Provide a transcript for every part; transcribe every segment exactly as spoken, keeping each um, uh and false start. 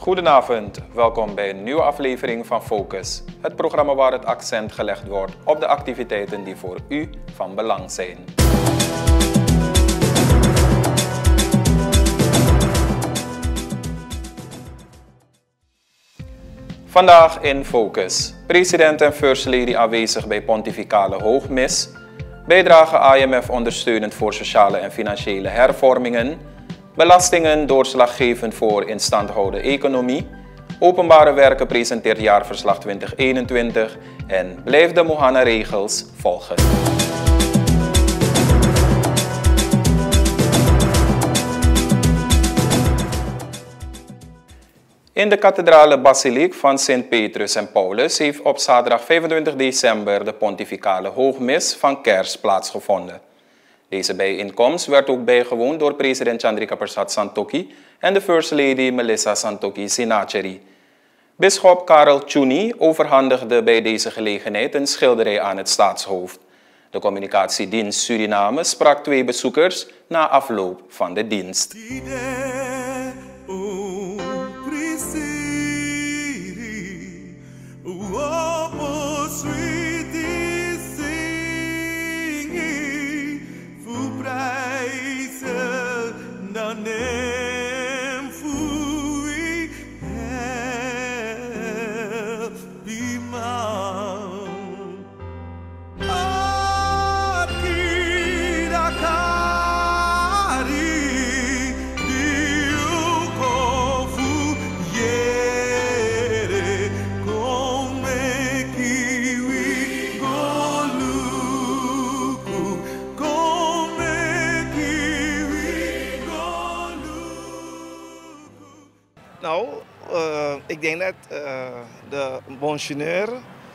Goedenavond, welkom bij een nieuwe aflevering van Focus. Het programma waar het accent gelegd wordt op de activiteiten die voor u van belang zijn. Vandaag in Focus. President en First Lady aanwezig bij Pontificale Hoogmis. Bijdrage I M F ondersteunend voor sociale en financiële hervormingen. Belastingen doorslaggevend voor instandhouden economie. Openbare Werken presenteert jaarverslag twintig eenentwintig. En blijf de Mohana-regels volgen. In de kathedrale basiliek van Sint Petrus en Paulus heeft op zaterdag vijfentwintig december de Pontificale Hoogmis van Kerst plaatsgevonden. Deze bijeenkomst werd ook bijgewoond door president Chandrika Persat Santokhi en de First Lady Melissa Santokhi Sinacheri. Bisschop Karel Tjuni overhandigde bij deze gelegenheid een schilderij aan het staatshoofd. De communicatiedienst Suriname sprak twee bezoekers na afloop van de dienst. Nou, uh, ik denk dat uh, de monseigneur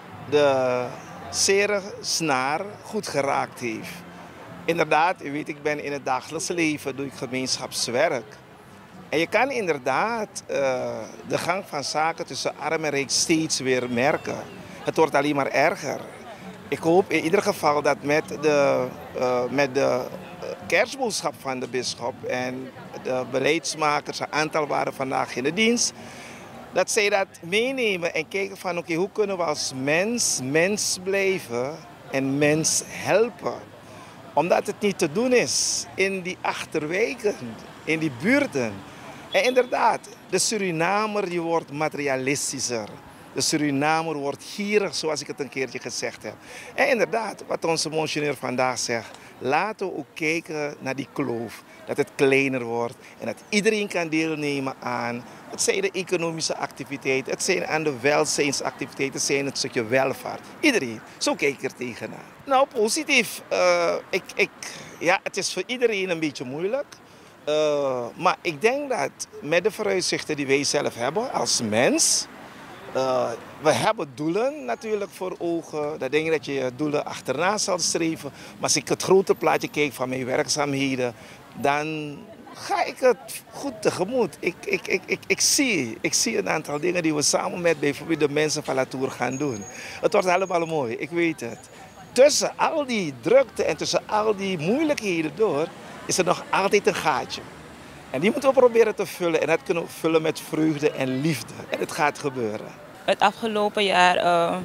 de zere snaar goed geraakt heeft. Inderdaad, u weet, ik ben in het dagelijks leven, doe ik gemeenschapswerk. En je kan inderdaad uh, de gang van zaken tussen arm en rijk steeds weer merken. Het wordt alleen maar erger. Ik hoop in ieder geval dat met de, uh, met de kerstboodschap van de bisschop en de beleidsmakers, een aantal waren vandaag in de dienst, dat zij dat meenemen en kijken van oké, okay, hoe kunnen we als mens mens blijven en mens helpen. Omdat het niet te doen is in die achterwijken, in die buurten. En inderdaad, de Surinamer die wordt materialistischer. De Surinamer wordt gierig, zoals ik het een keertje gezegd heb. En inderdaad, wat onze monseigneur vandaag zegt, laten we ook kijken naar die kloof. Dat het kleiner wordt en dat iedereen kan deelnemen aan, het zijn de economische activiteiten, het zijn aan de welzijnsactiviteiten, het zijn het stukje welvaart. Iedereen, zo kijk ik er tegenaan. Nou, positief. Uh, ik, ik, ja, het is voor iedereen een beetje moeilijk. Uh, maar ik denk dat met de vooruitzichten die wij zelf hebben als mens, Uh, we hebben doelen natuurlijk voor ogen. Dan denk ik dat je je doelen achterna zal streven. Maar als ik het grote plaatje kijk van mijn werkzaamheden, dan ga ik het goed tegemoet. Ik, ik, ik, ik, ik, zie, ik zie een aantal dingen die we samen met bijvoorbeeld de mensen van Latour gaan doen. Het wordt helemaal mooi, ik weet het. Tussen al die drukte en tussen al die moeilijkheden door, is er nog altijd een gaatje. En die moeten we proberen te vullen. En dat kunnen we vullen met vreugde en liefde. En het gaat gebeuren. Het afgelopen jaar uh,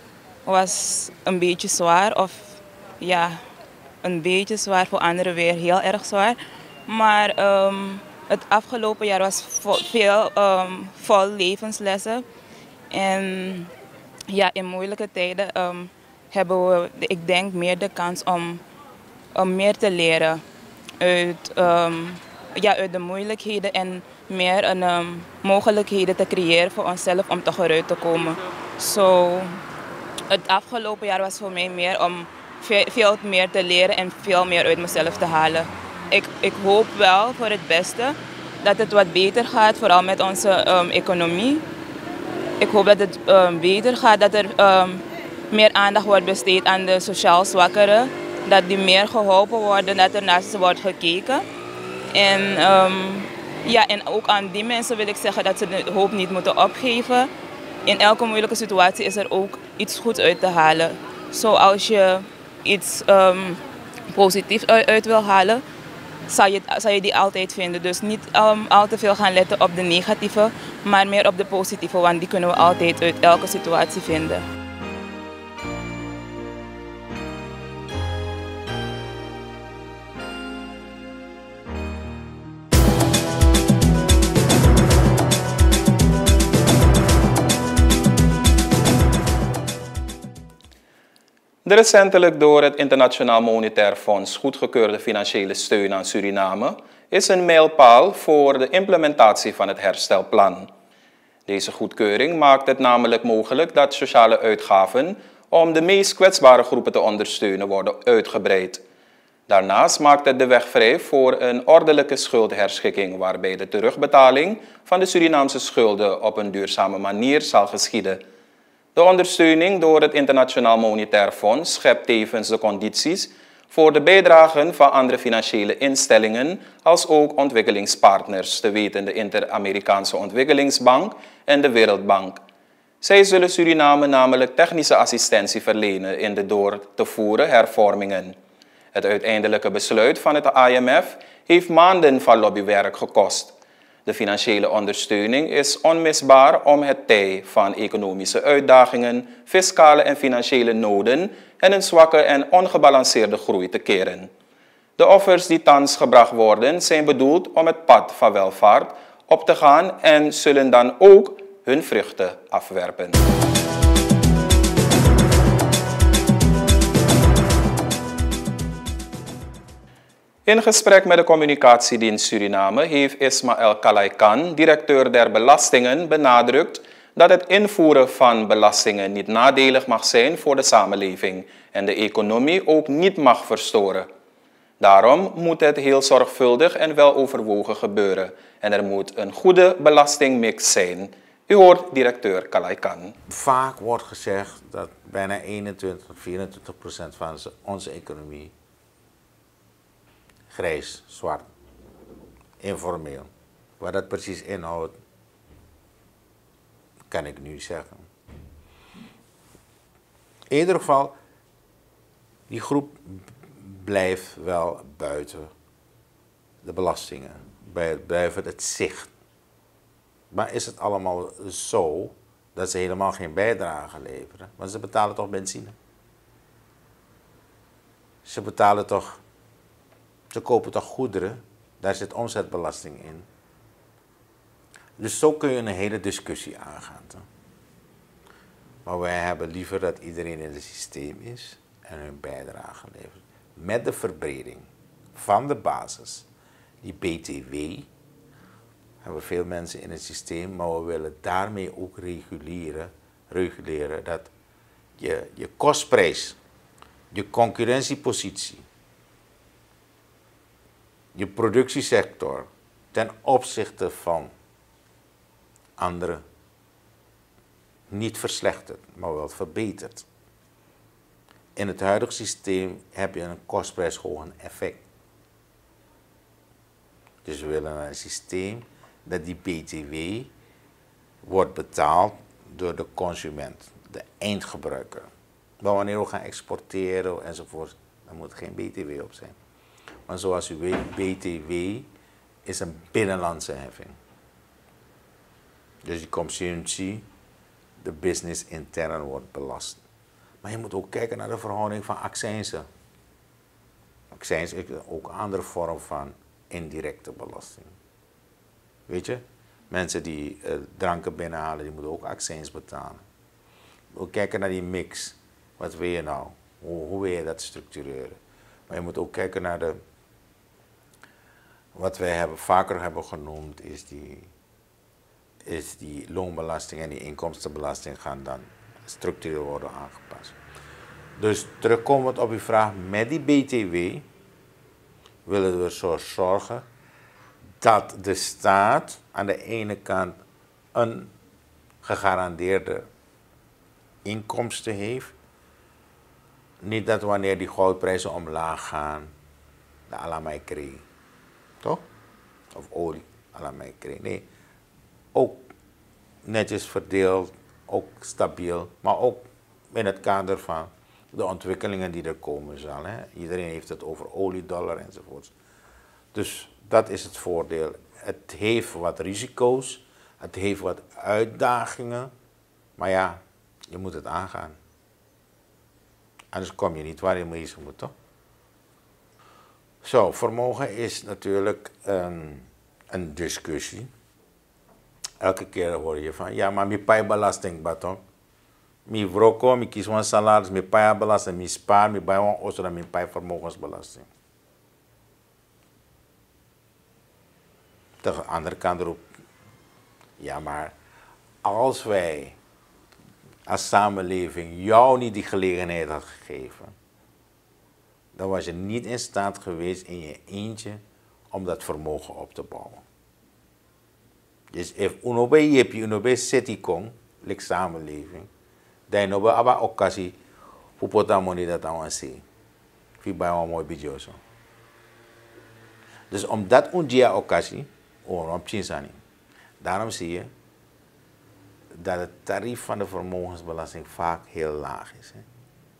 was een beetje zwaar. Of ja, een beetje zwaar. Voor anderen weer heel erg zwaar. Maar um, het afgelopen jaar was vo veel um, vol levenslessen. En ja, in moeilijke tijden um, hebben we, ik denk, meer de kans om, om meer te leren uit... Um, Ja, uit de moeilijkheden en meer een, um, mogelijkheden te creëren voor onszelf om toch eruit te komen. So, het afgelopen jaar was voor mij meer om veel, veel meer te leren en veel meer uit mezelf te halen. Ik, ik hoop wel voor het beste dat het wat beter gaat, vooral met onze um, economie. Ik hoop dat het um, beter gaat, dat er um, meer aandacht wordt besteed aan de sociaal zwakkeren. Dat die meer geholpen worden, dat er naar ze wordt gekeken. En, um, ja, en ook aan die mensen wil ik zeggen dat ze de hoop niet moeten opgeven. In elke moeilijke situatie is er ook iets goeds uit te halen. Zoals je iets um, positiefs uit wil halen, zal je, zal je die altijd vinden. Dus niet um, al te veel gaan letten op de negatieve, maar meer op de positieve, want die kunnen we altijd uit elke situatie vinden. De recentelijk door het Internationaal Monetair Fonds goedgekeurde financiële steun aan Suriname is een mijlpaal voor de implementatie van het herstelplan. Deze goedkeuring maakt het namelijk mogelijk dat sociale uitgaven om de meest kwetsbare groepen te ondersteunen worden uitgebreid. Daarnaast maakt het de weg vrij voor een ordelijke schuldherschikking waarbij de terugbetaling van de Surinaamse schulden op een duurzame manier zal geschieden. De ondersteuning door het Internationaal Monetair Fonds schept tevens de condities voor de bijdragen van andere financiële instellingen als ook ontwikkelingspartners, te weten de Inter-Amerikaanse Ontwikkelingsbank en de Wereldbank. Zij zullen Suriname namelijk technische assistentie verlenen in de door te voeren hervormingen. Het uiteindelijke besluit van het I M F heeft maanden van lobbywerk gekost. De financiële ondersteuning is onmisbaar om het tij van economische uitdagingen, fiscale en financiële noden en een zwakke en ongebalanceerde groei te keren. De offers die thans gebracht worden zijn bedoeld om het pad van welvaart op te gaan en zullen dan ook hun vruchten afwerpen. In gesprek met de communicatiedienst Suriname heeft Ismaël Kalaikan, directeur der belastingen, benadrukt dat het invoeren van belastingen niet nadelig mag zijn voor de samenleving en de economie ook niet mag verstoren. Daarom moet het heel zorgvuldig en weloverwogen gebeuren en er moet een goede belastingmix zijn. U hoort directeur Kalaikan. Vaak wordt gezegd dat bijna eenentwintig tot vierentwintig procent van onze economie grijs, zwart, informeel. Wat dat precies inhoudt, kan ik nu zeggen. In ieder geval, die groep blijft wel buiten de belastingen, buiten het zicht. Maar is het allemaal zo dat ze helemaal geen bijdrage leveren? Want ze betalen toch benzine? Ze betalen toch... Ze kopen toch goederen, daar zit omzetbelasting in. Dus zo kun je een hele discussie aangaan. Toch? Maar wij hebben liever dat iedereen in het systeem is en hun bijdrage levert. Met de verbreding van de basis, die B T W, hebben veel mensen in het systeem, maar we willen daarmee ook reguleren, reguleren dat je, je kostprijs, je concurrentiepositie, je productiesector ten opzichte van anderen niet verslechtert, maar wel verbetert. In het huidige systeem heb je een kostprijsverhogend effect. Dus we willen een systeem dat die B T W wordt betaald door de consument, de eindgebruiker. Maar wanneer we gaan exporteren enzovoort, dan moet er geen B T W op zijn. Maar zoals u weet, B T W is een binnenlandse heffing. Dus die consumptie, de business intern wordt belast. Maar je moet ook kijken naar de verhouding van accijnzen. Accijns is ook een andere vorm van indirecte belasting. Weet je, mensen die uh, dranken binnenhalen, die moeten ook accijns betalen. Ook kijken naar die mix. Wat wil je nou? Hoe, hoe wil je dat structureren? Maar je moet ook kijken naar de... Wat wij hebben, vaker hebben genoemd, is die, is die loonbelasting en die inkomstenbelasting gaan dan structureel worden aangepast. Dus terugkomend op uw vraag, met die B T W willen we ervoor zorgen dat de staat aan de ene kant een gegarandeerde inkomsten heeft. Niet dat wanneer die goudprijzen omlaag gaan, de à la mij kreeg. Toch? Of olie, à la mij kreeg. Nee, ook netjes verdeeld, ook stabiel, maar ook in het kader van de ontwikkelingen die er komen zal. Hè. Iedereen heeft het over oliedollar enzovoort. Dus dat is het voordeel. Het heeft wat risico's, het heeft wat uitdagingen, maar ja, je moet het aangaan. Anders kom je niet waar je mee moet, toch? Zo, vermogen is natuurlijk een, een discussie. Elke keer hoor je van, ja, maar mijn pijbelasting, baton. Mijn vroko, mijn kies van salaris, mijn pijbelasting, mijn spaar, mijn bijwan, also dan mijn pijvermogensbelasting. De andere kant erop, ja, maar als wij als samenleving jou niet die gelegenheid had gegeven, dan was je niet in staat geweest in je eentje om dat vermogen op te bouwen. Dus if uno bij je hebt, uno bij city kom, like samenleving, dan no bij abba occasie, hoe pota money dat aan zien. Wie bij een mooi beetje zo. Dus omdat een dia occasie, oh, op Chinsani, daarom zie je dat het tarief van de vermogensbelasting vaak heel laag is. Hè?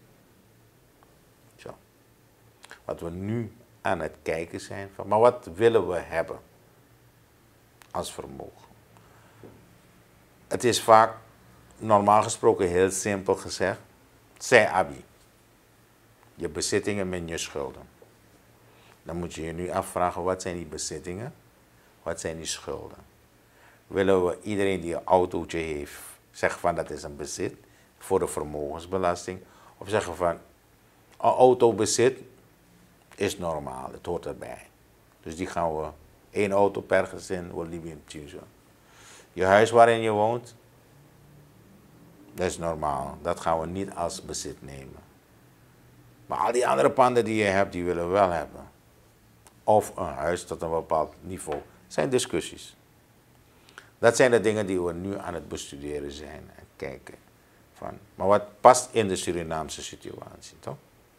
Zo. Wat we nu aan het kijken zijn, van, maar wat willen we hebben als vermogen? Het is vaak, normaal gesproken, heel simpel gezegd, zij abi. Je bezittingen met je schulden. Dan moet je je nu afvragen, wat zijn die bezittingen? Wat zijn die schulden? Willen we iedereen die een autootje heeft, zeggen van dat is een bezit voor de vermogensbelasting? Of zeggen van, een autobezit is normaal, het hoort erbij. Dus die gaan we, één auto per gezin, we liever choose. Je huis waarin je woont, dat is normaal. Dat gaan we niet als bezit nemen. Maar al die andere panden die je hebt, die willen we wel hebben. Of een huis tot een bepaald niveau. Dat zijn discussies. Dat zijn de dingen die we nu aan het bestuderen zijn en kijken. Van, maar wat past in de Surinaamse situatie, toch?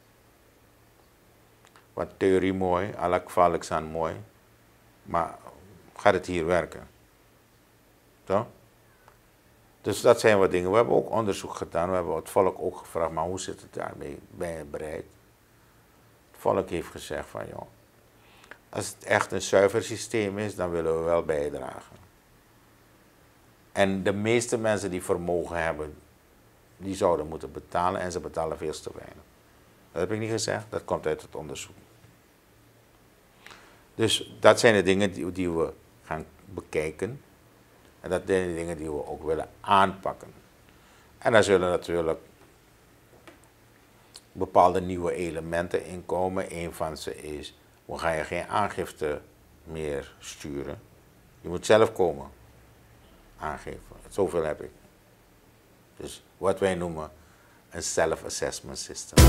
Wat theorie mooi, alakvalks aan mooi. Maar gaat het hier werken? Toch? Dus dat zijn wat dingen. We hebben ook onderzoek gedaan. We hebben het volk ook gevraagd, maar hoe zit het daarmee? Ben je bereid? Het volk heeft gezegd van, joh, als het echt een zuiver systeem is, dan willen we wel bijdragen. En de meeste mensen die vermogen hebben, die zouden moeten betalen en ze betalen veel te weinig. Dat heb ik niet gezegd, dat komt uit het onderzoek. Dus dat zijn de dingen die, die we gaan bekijken. En dat zijn de dingen die we ook willen aanpakken. En daar zullen natuurlijk bepaalde nieuwe elementen in komen. Een van ze is, we gaan je geen aangifte meer sturen. Je moet zelf komen aangeven. Zoveel heb ik. Dus wat wij noemen een self-assessment system.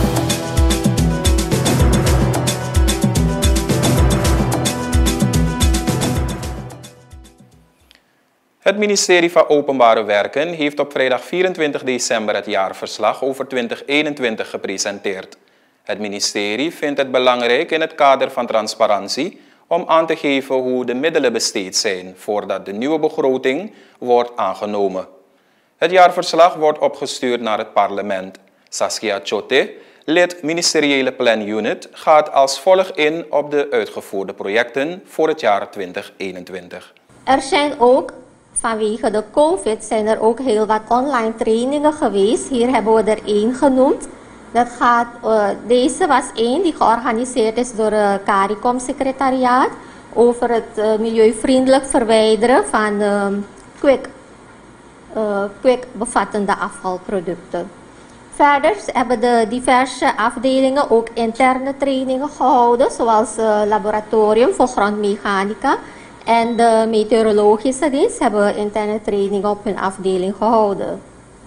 Het ministerie van Openbare Werken heeft op vrijdag vierentwintig december het jaarverslag over twintig eenentwintig gepresenteerd. Het ministerie vindt het belangrijk in het kader van transparantie om aan te geven hoe de middelen besteed zijn voordat de nieuwe begroting wordt aangenomen. Het jaarverslag wordt opgestuurd naar het parlement. Saskia Chote, lid ministeriële planunit, gaat als volgt in op de uitgevoerde projecten voor het jaar twintig eenentwintig. Er zijn ook, vanwege de COVID, zijn er ook heel wat online trainingen geweest. Hier hebben we er één genoemd. Dat gaat, uh, deze was één die georganiseerd is door het CARICOM-secretariaat over het uh, milieuvriendelijk verwijderen van uh, kwik, uh, kwik bevattende afvalproducten. Verder hebben de diverse afdelingen ook interne trainingen gehouden, zoals uh, laboratorium voor grondmechanica en de meteorologische dienst hebben interne trainingen op hun afdeling gehouden.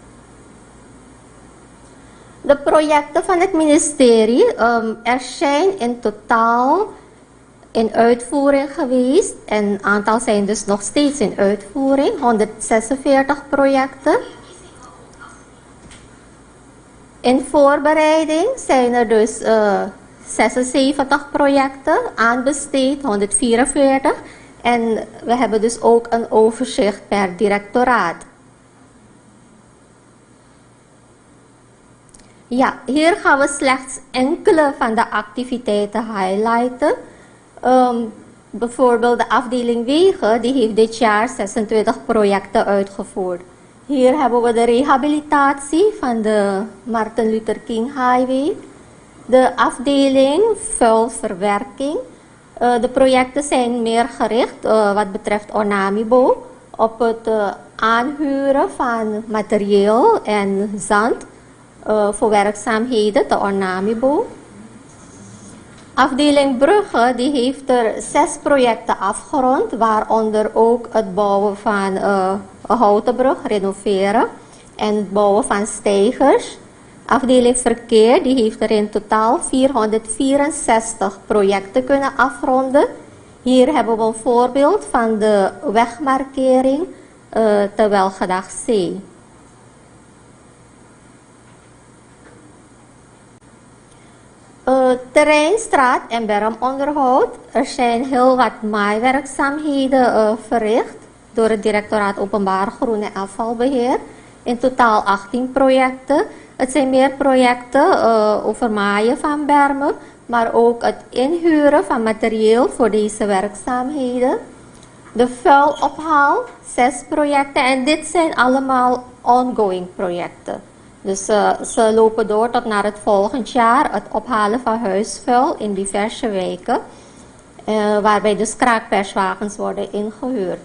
De projecten van het ministerie, um, er zijn in totaal in uitvoering geweest. En een aantal zijn dus nog steeds in uitvoering. honderdzesenveertig projecten. In voorbereiding zijn er dus uh, zesenzeventig projecten aanbesteed, honderdvierenveertig. En we hebben dus ook een overzicht per directoraat. Ja, hier gaan we slechts enkele van de activiteiten highlighten. Um, Bijvoorbeeld de afdeling Wegen, die heeft dit jaar zesentwintig projecten uitgevoerd. Hier hebben we de rehabilitatie van de Martin Luther King Highway. De afdeling vuilverwerking. Uh, de projecten zijn meer gericht uh, wat betreft Onamibo op het uh, aanhuren van materieel en zand uh, voor werkzaamheden te Onamibo. Afdeling Brugge die heeft er zes projecten afgerond, waaronder ook het bouwen van uh, een houten brug, renoveren en het bouwen van steigers. Afdeling Verkeer die heeft er in totaal vierhonderdvierenzestig projecten kunnen afronden. Hier hebben we een voorbeeld van de wegmarkering uh, te Welgedacht-Zee. Uh, terrein, straat en bermonderhoud. Er zijn heel wat maaiwerkzaamheden uh, verricht door het Directoraat Openbaar Groen en Afvalbeheer. In totaal achttien projecten. Het zijn meer projecten uh, over maaien van bermen, maar ook het inhuren van materieel voor deze werkzaamheden. De vuilophaal, zes projecten en dit zijn allemaal ongoing projecten. Dus uh, ze lopen door tot naar het volgend jaar, het ophalen van huisvuil in diverse wijken, uh, waarbij dus kraakperswagens worden ingehuurd.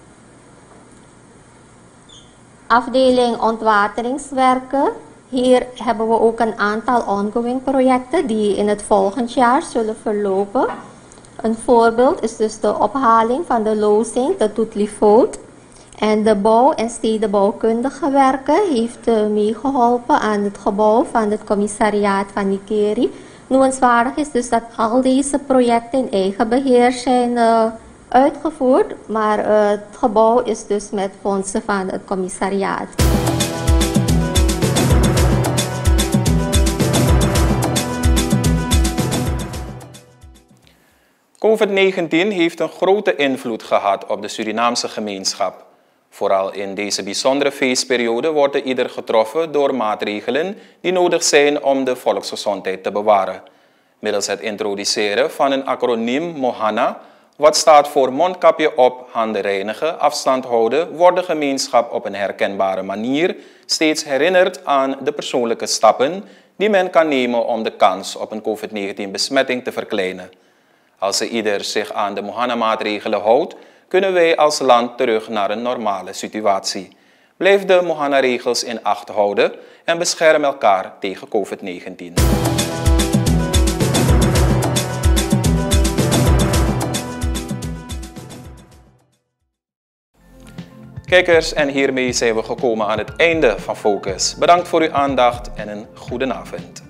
Afdeling ontwateringswerken. Hier hebben we ook een aantal ongoing projecten die in het volgend jaar zullen verlopen. Een voorbeeld is dus de ophaling van de lozing te Toetlivoort. En de bouw- en stedenbouwkundige werken heeft uh, meegeholpen aan het gebouw van het commissariaat van Nikeri. Noemenswaardig is dus dat al deze projecten in eigen beheer zijn uh, uitgevoerd, maar uh, het gebouw is dus met fondsen van het commissariaat. COVID negentien heeft een grote invloed gehad op de Surinaamse gemeenschap. Vooral in deze bijzondere feestperiode wordt ieder getroffen door maatregelen die nodig zijn om de volksgezondheid te bewaren. Middels het introduceren van een acroniem MOHANA, wat staat voor mondkapje op, handen reinigen, afstand houden, wordt de gemeenschap op een herkenbare manier steeds herinnerd aan de persoonlijke stappen die men kan nemen om de kans op een COVID negentien besmetting te verkleinen. Als ieder zich aan de MOHANA-maatregelen houdt, kunnen wij als land terug naar een normale situatie. Blijf de MOHANA-regels in acht houden en bescherm elkaar tegen COVID negentien. Kijkers, en hiermee zijn we gekomen aan het einde van Focus. Bedankt voor uw aandacht en een goede avond.